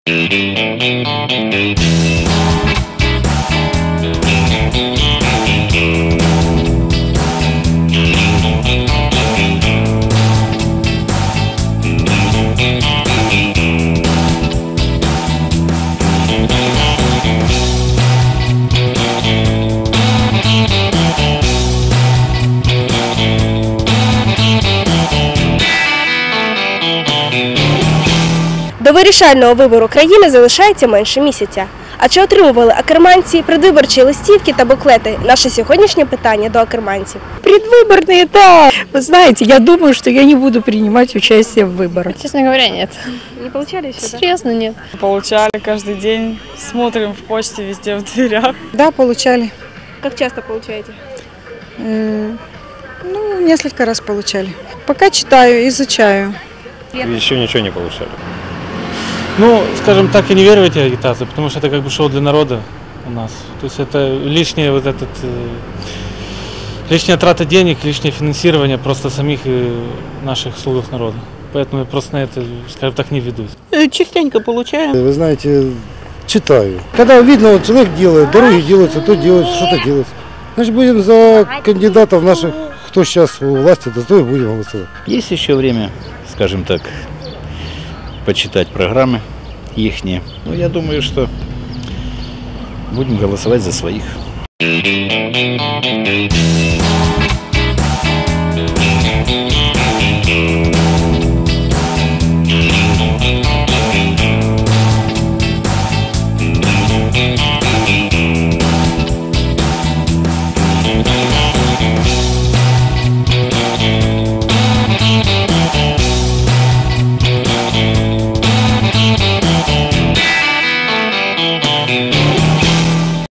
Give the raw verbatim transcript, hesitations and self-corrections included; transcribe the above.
До вирішального вибору країни залишається менше місяця. А чи отримували акерманці предвиборчі листівки та буклети? Наше сьогоднішнє питання до акерманців. Предвыборные, да. Вы знаете, я думаю, что я не буду принимать участие в выборах. Честно говоря, нет. Не получали еще, да? Серьезно, нет. Получали каждый день, смотрим в почте, везде в дверях. Да, получали. Как часто получаете? Э, ну, несколько раз получали. Пока читаю, изучаю. Еще ничего не получали. Ну, скажем так, я не верю в эти агитации, потому что это как бы шоу для народа у нас. То есть это лишняя вот этот, э, лишняя трата денег, лишнее финансирование просто самих э, наших слуг народа. Поэтому я просто на это, скажем так, не ведусь. Частенько получаю. Вы знаете, читаю. Когда видно, вот человек делает, дороги делаются, то делается, что-то делается. Значит, будем за кандидатов наших, кто сейчас у власти, за то и будем голосовать. Есть еще время, скажем так, почитать программы ихние. Но я думаю, что будем голосовать за своих.